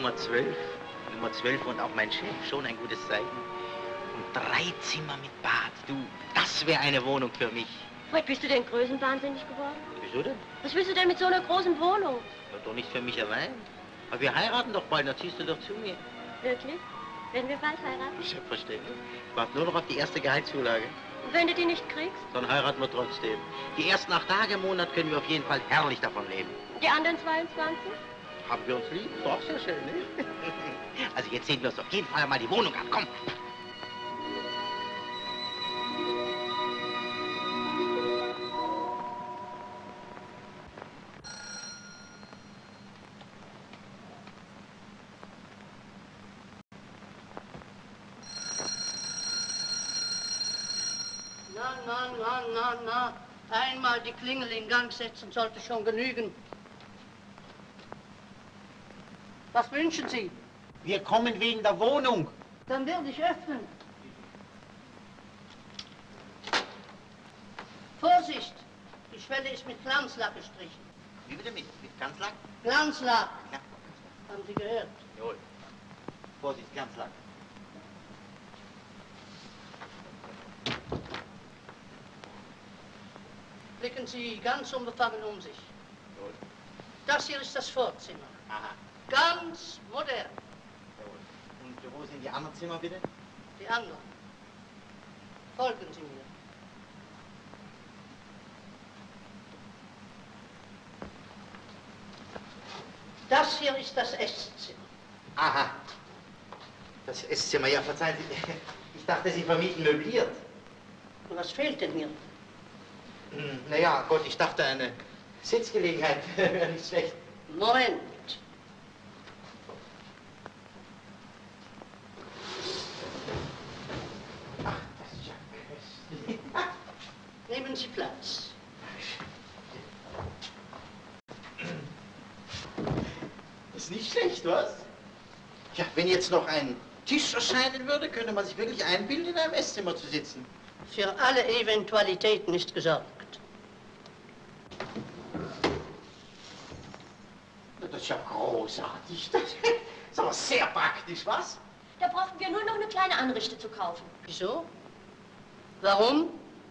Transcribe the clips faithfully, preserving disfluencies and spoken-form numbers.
Nummer zwölf. Nummer zwölf und auch mein Chef, schon ein gutes Zeichen. Und drei Zimmer mit Bad. Du, das wäre eine Wohnung für mich. Fred, bist du denn größenwahnsinnig geworden? Wieso denn? Was willst du denn mit so einer großen Wohnung? Na, doch nicht für mich allein. Aber wir heiraten doch bald, dann ziehst du doch zu mir. Wirklich? Werden wir bald heiraten? Selbstverständlich. Ich warte nur noch auf die erste Gehaltszulage. Und wenn du die nicht kriegst? Dann heiraten wir trotzdem. Die ersten acht Tage im Monat können wir auf jeden Fall herrlich davon leben. Die anderen zweiundzwanzig? Haben wir uns lieb? Doch, sehr schön, ne? Also jetzt sehen wir uns auf jeden Fall mal die Wohnung an. Komm! Na, na, na, na, na. Einmal die Klingel in Gang setzen sollte schon genügen. Was wünschen Sie? Wir kommen wegen der Wohnung. Dann werde ich öffnen. Vorsicht! Die Schwelle ist mit Glanzlack gestrichen. Wie bitte mit? Mit Glanzlack? Glanzlack! Ja. Haben Sie gehört? Jawohl. Vorsicht, Glanzlack. Blicken Sie ganz unbefangen um sich. Jawohl. Das hier ist das Vorzimmer. Aha. Ganz modern. Jawohl. Und wo sind die anderen Zimmer, bitte? Die anderen. Folgen Sie mir. Das hier ist das Esszimmer. Aha. Das Esszimmer, ja, verzeihen Sie. Ich dachte, Sie vermieten möbliert. Und was fehlt denn hier? Hm, naja, Gott, ich dachte, eine Sitzgelegenheit wäre nicht schlecht. Moment. Ach, das ist ja köstlich. Nehmen Sie Platz. Ist nicht schlecht, was? Ja, wenn jetzt noch ein Tisch erscheinen würde, könnte man sich wirklich einbilden, in einem Esszimmer zu sitzen. Für alle Eventualitäten ist gesorgt. Das ist ja großartig. Das ist aber sehr praktisch, was? Da brauchten wir nur noch eine kleine Anrichte zu kaufen. Wieso? Warum?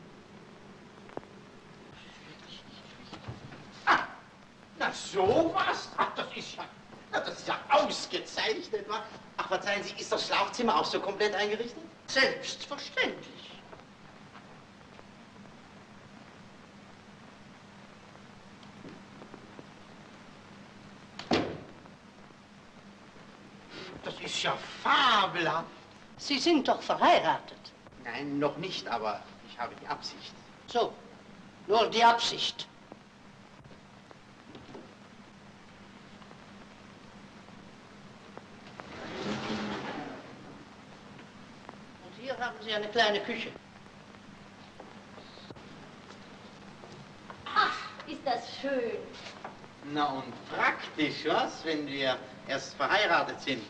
Ah, na sowas? Ach, das ist ja, na, das ist ja ausgezeichnet, was? Ach, verzeihen Sie, ist das Schlafzimmer auch so komplett eingerichtet? Selbstverständlich. Das ist ja fabelhaft. Sie sind doch verheiratet. Nein, noch nicht, aber ich habe die Absicht. So, nur die Absicht. Und hier haben Sie eine kleine Küche. Ach, ist das schön. Na und praktisch, was, wenn wir erst verheiratet sind?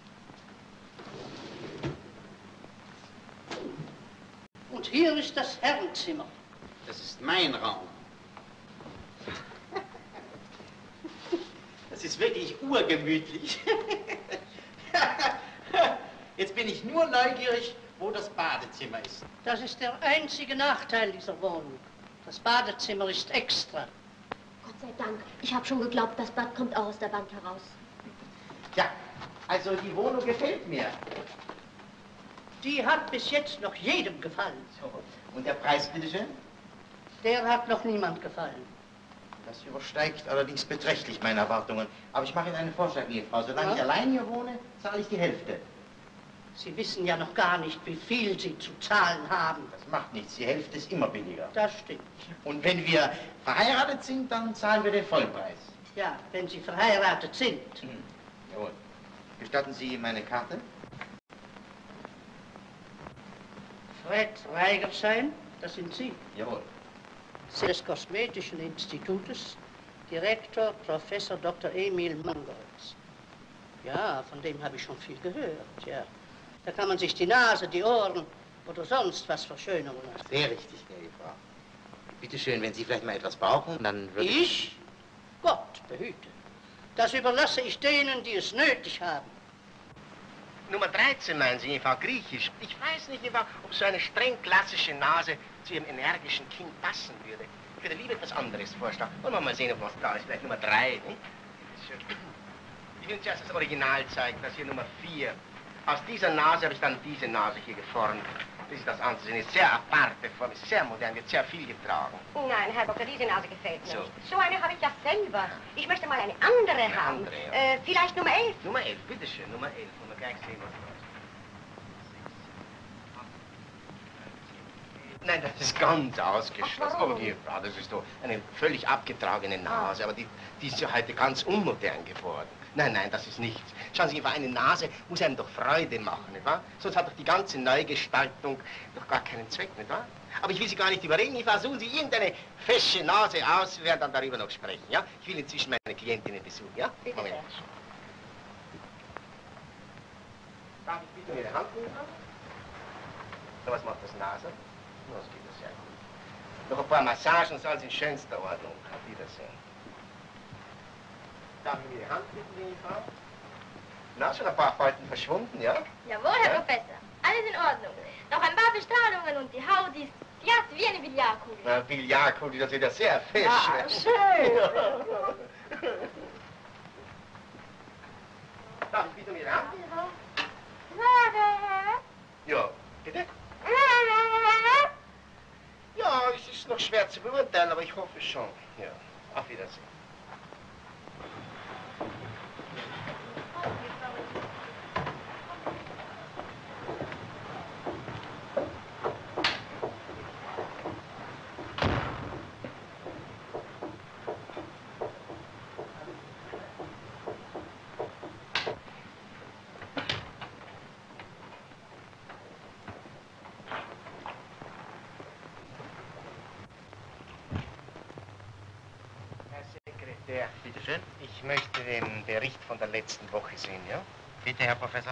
Und hier ist das Herrenzimmer. Das ist mein Raum. Das ist wirklich urgemütlich. Jetzt bin ich nur neugierig, wo das Badezimmer ist. Das ist der einzige Nachteil dieser Wohnung. Das Badezimmer ist extra. Gott sei Dank. Ich habe schon geglaubt, das Bad kommt auch aus der Wand heraus. Ja, also die Wohnung gefällt mir. Die hat bis jetzt noch jedem gefallen. So, und der Preis, bitteschön? Der hat noch niemand gefallen. Das übersteigt allerdings beträchtlich meine Erwartungen. Aber ich mache Ihnen einen Vorschlag, Ehefrau. Solange Ja? ich allein hier wohne, zahle ich die Hälfte. Sie wissen ja noch gar nicht, wie viel Sie zu zahlen haben. Das macht nichts. Die Hälfte ist immer billiger. Das stimmt. Und wenn wir verheiratet sind, dann zahlen wir den Vollpreis. Ja, wenn Sie verheiratet sind. Hm. Jawohl. Gestatten Sie meine Karte? Fred Reigertschein, das sind Sie. Jawohl. Sie des Kosmetischen Institutes, Direktor Professor Doktor Emil Mangolds. Ja, von dem habe ich schon viel gehört, ja. Da kann man sich die Nase, die Ohren oder sonst was verschönern lassen. Sehr richtig, gnädige Frau. Bitte schön, wenn Sie vielleicht mal etwas brauchen, dann würde ich... Ich? Gott behüte. Das überlasse ich denen, die es nötig haben. Nummer dreizehn, meinen Sie, Frau Griechisch. Ich weiß nicht, ob so eine streng klassische Nase zu Ihrem energischen Kind passen würde. Ich würde lieber etwas anderes vorschlagen. Wollen wir mal sehen, ob was da ist. Vielleicht Nummer drei, nicht? Ich will Ihnen zuerst das Original zeigen, das hier Nummer vier. Aus dieser Nase habe ich dann diese Nase hier geformt. Das ist das Anzusehen. Eine sehr aparte Form, ist sehr modern, wird sehr viel getragen. Nein, Herr Doktor, diese Nase gefällt mir So. nicht. So eine habe ich ja selber. Ich möchte mal eine andere Eine haben. andere, ja. äh, vielleicht Nummer elf. Nummer elf, bitteschön, Nummer elf. Wollen wir gleich sehen, was da ist. Nein, das ist ganz ausgeschlossen. Ach, warum? Aber die Frau, das ist doch eine völlig abgetragene Nase. Aber die, die ist ja heute ganz unmodern geworden. Nein, nein, das ist nichts. Schauen Sie, eine Nase muss einem doch Freude machen, nicht wahr? Sonst hat doch die ganze Neugestaltung doch gar keinen Zweck, nicht wahr? Aber ich will Sie gar nicht überreden. Ich versuche Sie irgendeine fesche Nase aus. Wir werden dann darüber noch sprechen, ja? Ich will inzwischen meine Klientinnen besuchen, ja? Bitte Moment. sehr. Darf ich bitte Ihre Hand nehmen? So, was macht das Nase? Na, das geht das sehr gut. Noch ein paar Massagen, so alles in schönster Ordnung. Auf Wiedersehen. Darf ich Ihre Hand bitten, liebe Frau? Na, schon ein paar Falten verschwunden, ja? Jawohl, Herr Ja? Professor. Alles in Ordnung. Noch ein paar Bestrahlungen und die Haut ist glatt wie eine Billardkugel. Na, Billardkugel, das wird ja sehr fesch. Ja, ne? schön. Darf ich bitte um Ihre Hand? Ja, bitte? Ja, es ist noch schwer zu beurteilen, aber ich hoffe schon. Ja, auf Wiedersehen. Sekretär, bitte schön. Ich möchte den Bericht von der letzten Woche sehen, ja? Bitte, Herr Professor.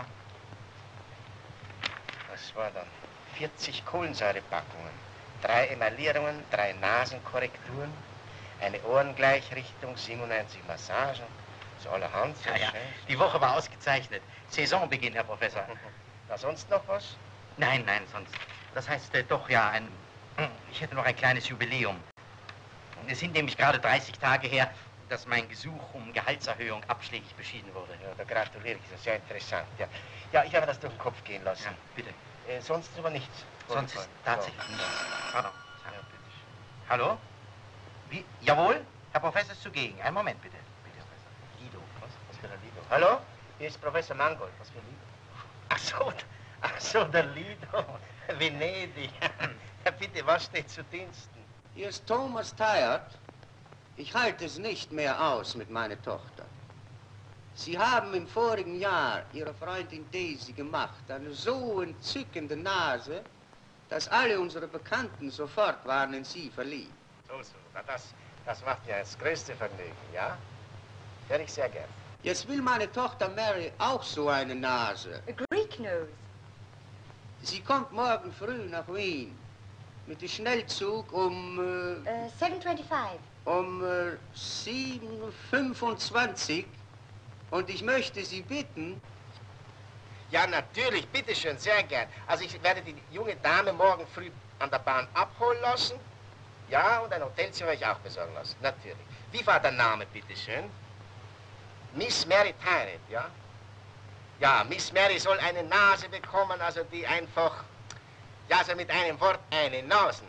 Was war dann? vierzig Kohlensäurepackungen, drei Emaillierungen, drei Nasenkorrekturen, eine Ohrengleichrichtung, siebenundneunzig Massagen, so allerhand. So Ja, ja. schön. Die Woche war ausgezeichnet. Saisonbeginn, Herr Professor. Na, sonst noch was? Nein, nein, sonst. Das heißt äh, doch ja ein... Ich hätte noch ein kleines Jubiläum. Es sind nämlich gerade dreißig Tage her, dass mein Gesuch um Gehaltserhöhung abschlägig beschieden wurde. Ja, da gratuliere ich, das ist sehr interessant. Ja, ja ich habe das durch den Kopf gehen lassen. Ja, bitte. Äh, sonst aber nichts. Sonst ist tatsächlich so. nichts. Pardon. Ja, bitteschön. Hallo? Wie? Jawohl? Herr Professor ist zugegen. Einen Moment, bitte. Bitte, Professor. Lido, was? Was für ein Lido? Hallo? Hier ist Professor Mangold. Was für ein Lido? Ach so, ach so, der Lido. Venedig. Ja, bitte, was steht zu Diensten? Hier ist Thomas Tired. Ich halte es nicht mehr aus mit meiner Tochter. Sie haben im vorigen Jahr Ihrer Freundin Daisy gemacht, eine so entzückende Nase, dass alle unsere Bekannten sofort waren in sie verliebt. So, so. Na, das, das macht mir das größte Vergnügen, ja? Wäre ich sehr gern. Jetzt will meine Tochter Mary auch so eine Nase. A Greek nose. Sie kommt morgen früh nach Wien mit dem Schnellzug um, äh, Uh, seven twenty-five. um äh, sieben Uhr fünfundzwanzig und ich möchte Sie bitten, Ja, natürlich, bitteschön, sehr gern. Also ich werde die junge Dame morgen früh an der Bahn abholen lassen. Ja, und ein Hotelzimmer werde ich auch besorgen lassen, natürlich. Wie war der Name, bitteschön? Miss Mary Tyrant, ja? Ja, Miss Mary soll eine Nase bekommen, also die einfach, ja, so mit einem Wort, eine Nasen.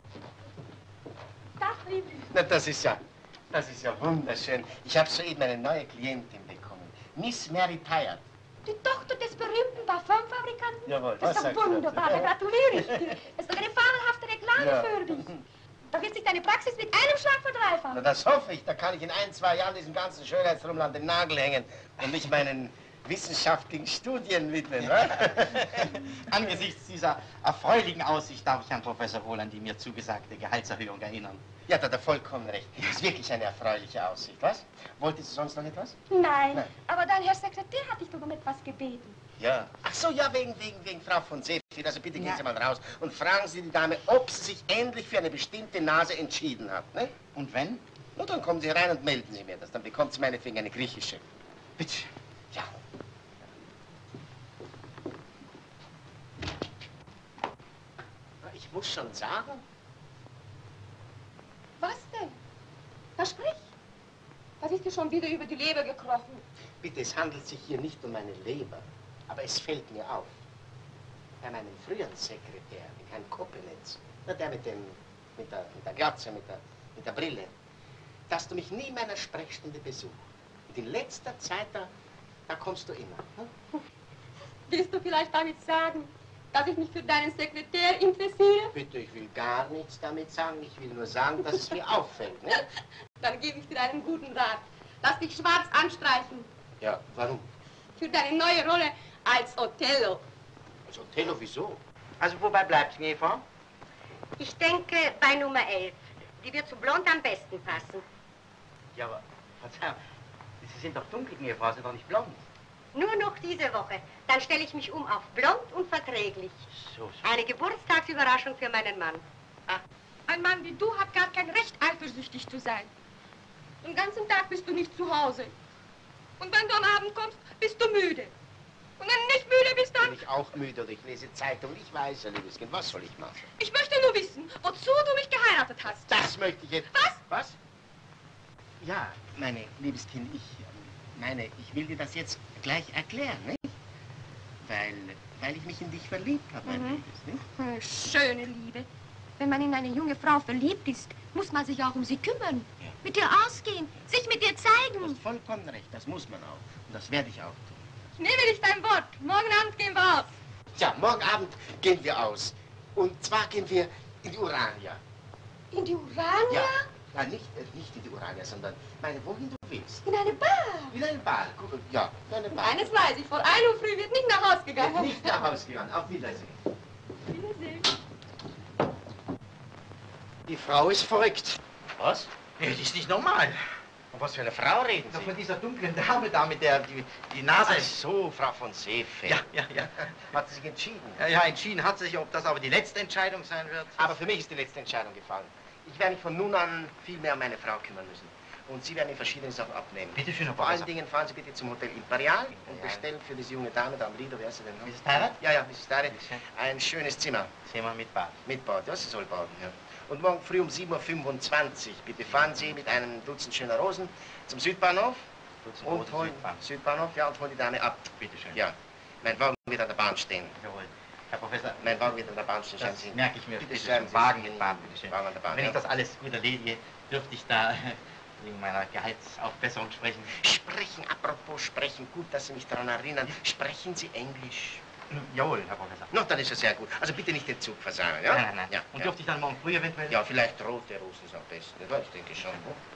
Das liebe ich. Na, das ist ja, das ist ja wunderschön. Ich habe soeben eine neue Klientin bekommen. Miss Mary Tyrant. Die Tochter des berühmten Parfümfabrikanten? Jawohl, Das was ist sagst doch du wunderbar, dazu? da gratuliere ich dir. Das ist doch eine fabelhafte Reklame Ja. für dich. Da wird sich deine Praxis mit einem Schlag Na, verdreifachen. das hoffe ich. Da kann ich in ein, zwei Jahren diesem ganzen Schönheitsrummel an den Nagel hängen und mich meinen wissenschaftlichen Studien widmen. wa? Angesichts dieser erfreulichen Aussicht darf ich Herrn Professor wohl an die mir zugesagte Gehaltserhöhung erinnern. Ja, da hat er vollkommen recht. Das ist wirklich eine erfreuliche Aussicht, was? Wolltest du sonst noch etwas? Nein, Nein. aber dein Herr Sekretär hat dich doch um etwas gebeten. Ja. Ach so, ja, wegen, wegen, wegen Frau von Seefried. Also bitte gehen Sie mal raus und fragen Sie die Dame, ob sie sich endlich für eine bestimmte Nase entschieden hat, ne? Und wenn? Na, dann kommen Sie herein und melden Sie mir das. Dann bekommt Sie meinetwegen eine griechische. Bitte. Ja. Ich muss schon sagen. Was denn? Na sprich. Was ist dir schon wieder über die Leber gekrochen? Bitte, es handelt sich hier nicht um meine Leber. Aber es fällt mir auf. Bei meinem früheren Sekretär, mit Herrn Koppenitz, na, der mit dem, mit der, mit der Glatze, mit der, mit der Brille, dass du mich nie in meiner Sprechstunde besuchst. Und in letzter Zeit, da, da kommst du immer. Hm? Willst du vielleicht damit sagen, dass ich mich für deinen Sekretär interessiere? Bitte, ich will gar nichts damit sagen. Ich will nur sagen, dass es mir auffällt. Ne? Dann gebe ich dir einen guten Rat. Lass dich schwarz anstreichen. Ja, warum? Für deine neue Rolle als Othello. Als Othello, wieso? Also, wobei bleibt's, Eva? Ich denke bei Nummer elf. Die wird zu blond am besten passen. Ja, aber, Verzeihung, Sie sind doch dunkel, Ehefrau, Sie sind doch nicht blond. Nur noch diese Woche. Dann stelle ich mich um auf blond und verträglich. So, so. Eine Geburtstagsüberraschung für meinen Mann. Ah, ein Mann wie du hat gar kein Recht, eifersüchtig zu sein. Den ganzen Tag bist du nicht zu Hause. Und wenn du am Abend kommst, bist du müde. Und wenn du nicht müde bist, dann... Bin ich auch müde oder ich lese Zeitung. Ich weiß ja, liebes Kind, was soll ich machen? Ich möchte nur wissen, wozu du mich geheiratet hast. Das möchte ich jetzt... Was? Was? Ja, meine, liebes Kind, ich meine, ich will dir das jetzt gleich erklären, nicht? Weil, weil ich mich in dich verliebt habe, mein Mhm. Liebes, nicht? Schöne Liebe. Wenn man in eine junge Frau verliebt ist, muss man sich auch um sie kümmern. Ja. Mit ihr ausgehen, sich mit ihr Du zeigen. hast vollkommen recht, das muss man auch. Und das werde ich auch tun. Ich nehme dich dein Wort. Morgen Abend gehen wir aus. Ja, morgen Abend gehen wir aus. Und zwar gehen wir in die Urania. In die Urania? Ja. Nein, nicht, äh, nicht in die Urania, sondern, meine, wohin du willst. In eine Bar. In eine Bar. Guck, ja, in eine Bar. Eines weiß ich, vor ein Uhr früh wird nicht nach Hause Wird gegangen. nicht nach Hause gegangen. Auf Wiedersehen. Wiedersehen. Die Frau ist verrückt. Was? Nee, das ist nicht normal. Von was für eine Frau reden Doch Sie? von dieser dunklen Dame da mit der, die, die Nase... Ach so, Frau von Seefeld. Ja, ja, ja. Hat sie sich entschieden? Ja, ja, entschieden hat sie sich, ob das aber die letzte Entscheidung sein wird. Aber für mich ist die letzte Entscheidung gefallen. Ich werde mich von nun an viel mehr um meine Frau kümmern müssen. Und Sie werden mir verschiedene Sachen abnehmen. Bitte schön, Herr Vor allen Professor. Dingen fahren Sie bitte zum Hotel Imperial und Imperial. bestellen für diese junge Dame da am Lido, wer ist sie denn noch? Misses Tyler? Ja, ja, Misses Tyler. Bitte. Ein schönes Zimmer. Sehen wir mit Bad. Mit Bad, ja, sie soll baden, ja. Und morgen früh um sieben Uhr fünfundzwanzig, bitte fahren Sie mit einem Dutzend schöner Rosen zum Südbahnhof Dutzend und Rosen, holen Südbahnhof. Südbahnhof, ja, und holen die Dame ab. Bitte schön. Ja, mein Wagen wird an der Bahn stehen. Jawohl. Herr Professor, Mein Wagen wird an der Bahn stehen. das schauen Sie. merke ich mir. Bitte Bitte schreiben schön. Sie Wagen sich in in- Bahn, bitte schön. Wagen an der Bahn, Wenn ja. ich das alles gut erledige, dürfte ich da äh, wegen meiner Gehaltsaufbesserung sprechen. Sprechen, apropos sprechen, gut, dass Sie mich daran erinnern. Sprechen Sie Englisch? Jawohl, Herr Professor. Na, dann ist es sehr gut. Also bitte nicht den Zug versagen, ja? Nein, nein, nein. Ja, Und ja. dürfte ich dann morgen früh eventuell... Ja, vielleicht rote Rosen ist am besten. Ja, ich denke schon. Ne?